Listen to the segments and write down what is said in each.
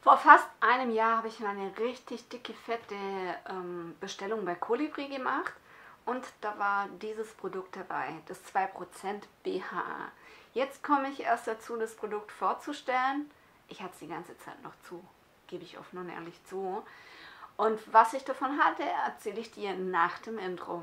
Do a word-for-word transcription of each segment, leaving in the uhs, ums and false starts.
Vor fast einem Jahr habe ich eine richtig dicke, fette ähm, Bestellung bei Kolibri gemacht und da war dieses Produkt dabei, das zwei Prozent B H A. Jetzt komme ich erst dazu, das Produkt vorzustellen. Ich hatte es die ganze Zeit noch zu, gebe ich offen und ehrlich zu. Und was ich davon hatte, erzähle ich dir nach dem Intro.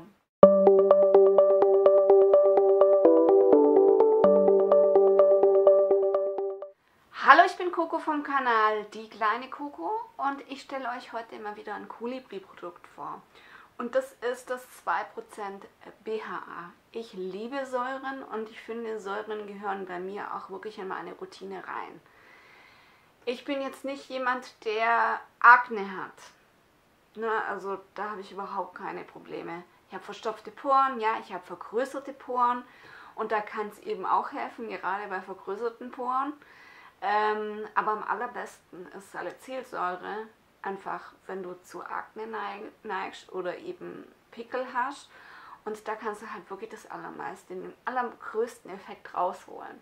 Hallo, ich bin Coco vom Kanal Die kleine Coco und ich stelle euch heute mal wieder ein Kolibri-Produkt vor. Und das ist das zwei Prozent B H A. Ich liebe Säuren und ich finde, Säuren gehören bei mir auch wirklich in meine Routine rein. Ich bin jetzt nicht jemand, der Akne hat. Ne, also da habe ich überhaupt keine Probleme. Ich habe verstopfte Poren, ja, ich habe vergrößerte Poren und da kann es eben auch helfen, gerade bei vergrößerten Poren. Ähm, aber am allerbesten ist Salicylsäure, einfach wenn du zu Akne neigst oder eben Pickel hast. Und da kannst du halt wirklich das allermeiste, den allergrößten Effekt rausholen.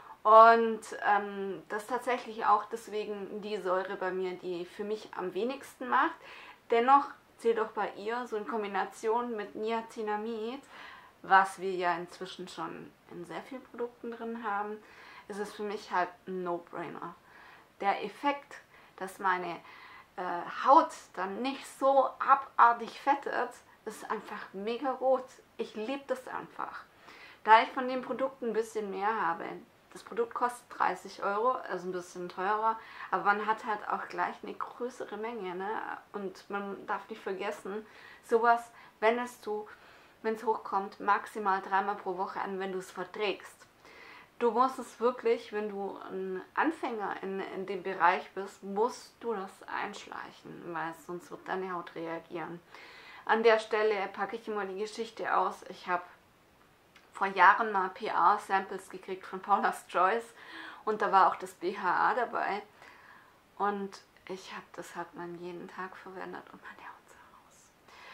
Und ähm, das ist tatsächlich auch deswegen die Säure bei mir, die für mich am wenigsten macht. Dennoch zählt auch bei ihr so in Kombination mit Niacinamid, was wir ja inzwischen schon in sehr vielen Produkten drin haben, ist es für mich halt ein No-Brainer. Der Effekt, dass meine äh, Haut dann nicht so abartig fettet, ist einfach mega gut. Ich liebe das einfach. Da ich von dem Produkt ein bisschen mehr habe, das Produkt kostet dreißig Euro, also ein bisschen teurer, aber man hat halt auch gleich eine größere Menge, ne? Und man darf nicht vergessen, sowas wendest du, wenn es hochkommt, maximal dreimal pro Woche an, wenn du es verträgst. Du musst es wirklich, wenn du ein Anfänger in, in dem Bereich bist, musst du das einschleichen, weil sonst wird deine Haut reagieren. An der Stelle packe ich immer die Geschichte aus. Ich habe vor Jahren mal P R-Samples gekriegt von Paula's Choice und da war auch das B H A dabei. Und ich habe das hat man jeden Tag verwendet und meine Haut sah aus.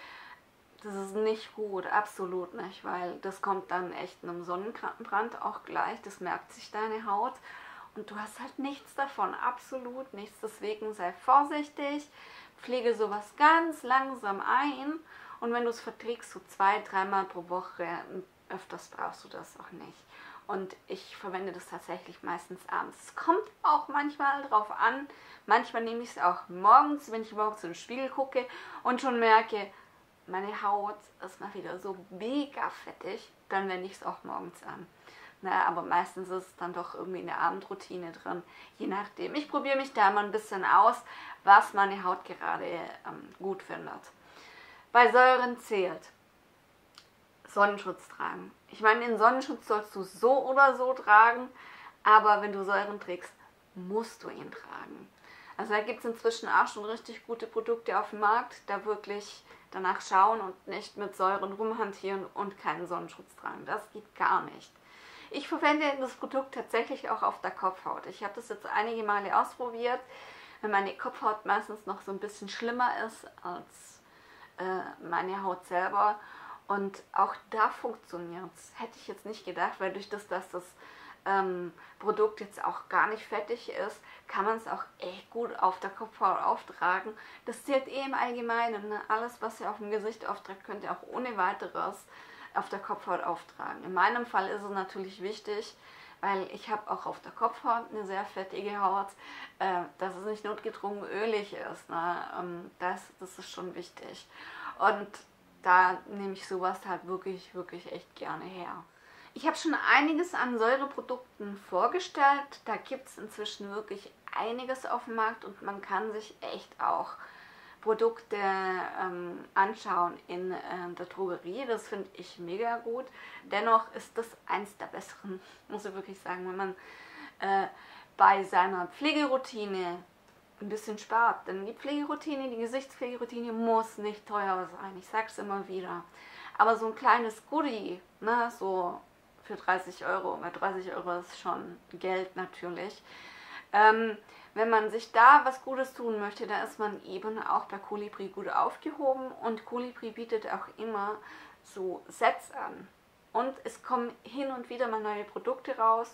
Das ist nicht gut, absolut nicht, weil das kommt dann echt einem Sonnenbrand auch gleich, das merkt sich deine Haut und du hast halt nichts davon, absolut nichts. Deswegen sei vorsichtig, pflege sowas ganz langsam ein und wenn du es verträgst, so zwei, dreimal pro Woche, öfters brauchst du das auch nicht. Und ich verwende das tatsächlich meistens abends. Es kommt auch manchmal drauf an, manchmal nehme ich es auch morgens, wenn ich morgens in den Spiegel gucke und schon merke, meine Haut ist mal wieder so mega fettig, dann wende ich es auch morgens an. Na, aber meistens ist es dann doch irgendwie in der Abendroutine drin, je nachdem. Ich probiere mich da mal ein bisschen aus, was meine Haut gerade ähm, gut findet. Bei Säuren zählt Sonnenschutz tragen. Ich meine, den Sonnenschutz sollst du so oder so tragen, aber wenn du Säuren trägst, musst du ihn tragen. Also da gibt es inzwischen auch schon richtig gute Produkte auf dem Markt, da wirklich danach schauen und nicht mit Säuren rumhantieren und keinen Sonnenschutz tragen. Das geht gar nicht. Ich verwende das Produkt tatsächlich auch auf der Kopfhaut. Ich habe das jetzt einige Male ausprobiert, wenn meine Kopfhaut meistens noch so ein bisschen schlimmer ist als äh, meine Haut selber. Und auch da funktioniert es. Hätte ich jetzt nicht gedacht, weil durch das, dass das ähm, Produkt jetzt auch gar nicht fettig ist, kann man es auch echt gut auf der Kopfhaut auftragen. Das zählt eh im Allgemeinen. Ne? Alles, was ihr auf dem Gesicht auftragt, könnt ihr auch ohne weiteres auf der Kopfhaut auftragen. In meinem Fall ist es natürlich wichtig, weil ich habe auch auf der Kopfhaut eine sehr fettige Haut, äh, dass es nicht notgedrungen ölig ist. Ne? Ähm, das, das ist schon wichtig. Und da nehme ich sowas halt wirklich, wirklich echt gerne her. Ich habe schon einiges an Säureprodukten vorgestellt. Da gibt es inzwischen wirklich einiges auf dem Markt und man kann sich echt auch Produkte ähm, anschauen in äh, der Drogerie. Das finde ich mega gut. Dennoch ist das eins der besseren, muss ich wirklich sagen, wenn man äh, bei seiner Pflegeroutine ein bisschen spart. Denn die Pflegeroutine, die Gesichtspflegeroutine muss nicht teuer sein. Ich sag's immer wieder. Aber so ein kleines Goodie, ne, so für dreißig Euro, weil dreißig Euro ist schon Geld natürlich. Ähm, wenn man sich da was Gutes tun möchte, da ist man eben auch bei Kolibri gut aufgehoben und Kolibri bietet auch immer so Sets an. Und es kommen hin und wieder mal neue Produkte raus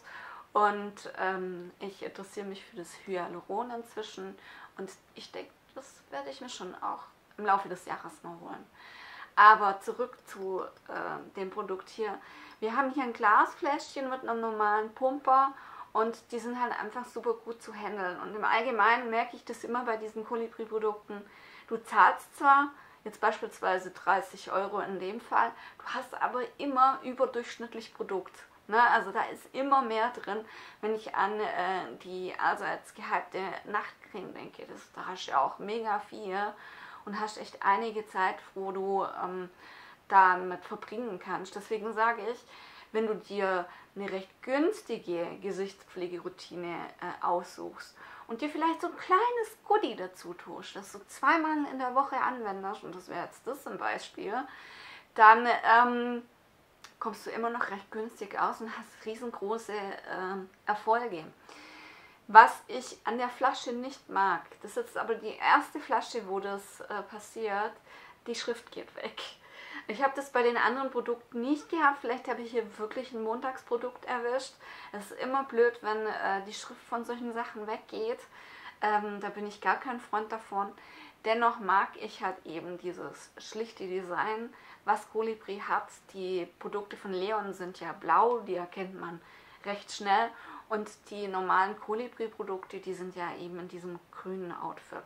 Und ähm, ich interessiere mich für das Hyaluron inzwischen und ich denke, das werde ich mir schon auch im Laufe des Jahres noch holen. Aber zurück zu äh, dem Produkt hier. Wir haben hier ein Glasfläschchen mit einem normalen Pumper und die sind halt einfach super gut zu handeln. Und im Allgemeinen merke ich das immer bei diesen Kolibri-Produkten. Du zahlst zwar jetzt beispielsweise dreißig Euro in dem Fall, du hast aber immer überdurchschnittlich Produkt. Ne? Also da ist immer mehr drin, wenn ich an äh, die allseits gehypte Nachtcreme denke. Das, da hast du ja auch mega viel und hast echt einige Zeit, wo du ähm, damit verbringen kannst. Deswegen sage ich, wenn du dir eine recht günstige Gesichtspflegeroutine äh, aussuchst und dir vielleicht so ein kleines Goodie dazu tust, das du zweimal in der Woche anwendest, und das wäre jetzt das zum Beispiel, dann ähm, kommst du immer noch recht günstig aus und hast riesengroße äh, Erfolge. Was ich an der Flasche nicht mag, das ist jetzt aber die erste Flasche, wo das äh, passiert, die Schrift geht weg. Ich habe das bei den anderen Produkten nicht gehabt, vielleicht habe ich hier wirklich ein Montagsprodukt erwischt. Es ist immer blöd, wenn äh, die Schrift von solchen Sachen weggeht. Ähm, da bin ich gar kein Freund davon. Dennoch mag ich halt eben dieses schlichte Design, was Kolibri hat. Die Produkte von Leon sind ja blau, die erkennt man recht schnell. Und die normalen Kolibri-Produkte, die sind ja eben in diesem grünen Outfit.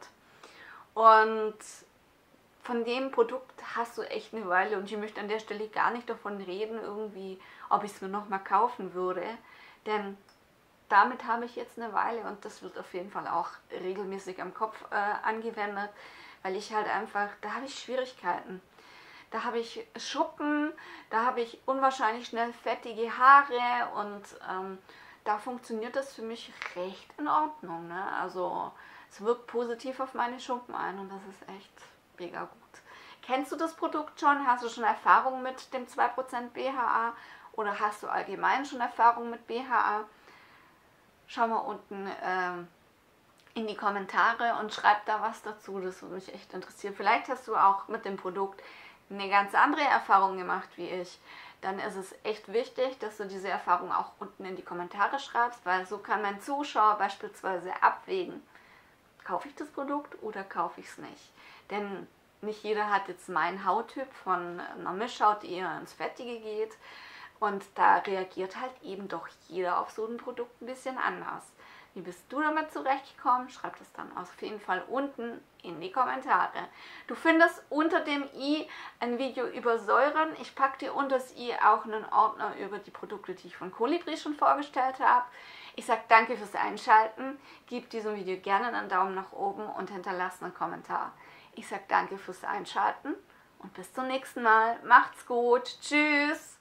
Und von dem Produkt hast du echt eine Weile und ich möchte an der Stelle gar nicht davon reden, irgendwie, ob ich es mir nochmal kaufen würde. Denn damit habe ich jetzt eine Weile und das wird auf jeden Fall auch regelmäßig am Kopf äh, angewendet, weil ich halt einfach, da habe ich Schwierigkeiten. Da habe ich Schuppen, da habe ich unwahrscheinlich schnell fettige Haare und ähm, da funktioniert das für mich recht in Ordnung. Ne? Also es wirkt positiv auf meine Schuppen ein und das ist echt mega gut. Kennst du das Produkt schon? Hast du schon Erfahrung mit dem zwei Prozent B H A oder hast du allgemein schon Erfahrung mit B H A? Schau mal unten ähm, in die Kommentare und schreib da was dazu, das würde mich echt interessieren. Vielleicht hast du auch mit dem Produkt eine ganz andere Erfahrung gemacht wie ich. Dann ist es echt wichtig, dass du diese Erfahrung auch unten in die Kommentare schreibst, weil so kann mein Zuschauer beispielsweise abwägen, kaufe ich das Produkt oder kaufe ich es nicht. Denn nicht jeder hat jetzt meinen Hauttyp von einer Mischhaut, die eher ins Fettige geht. Und da reagiert halt eben doch jeder auf so ein Produkt ein bisschen anders. Wie bist du damit zurechtgekommen? Schreib das dann auf jeden Fall unten in die Kommentare. Du findest unter dem i ein Video über Säuren. Ich packe dir unter das i auch einen Ordner über die Produkte, die ich von Kolibri schon vorgestellt habe. Ich sage danke fürs Einschalten. Gib diesem Video gerne einen Daumen nach oben und hinterlass einen Kommentar. Ich sage danke fürs Einschalten und bis zum nächsten Mal. Macht's gut. Tschüss.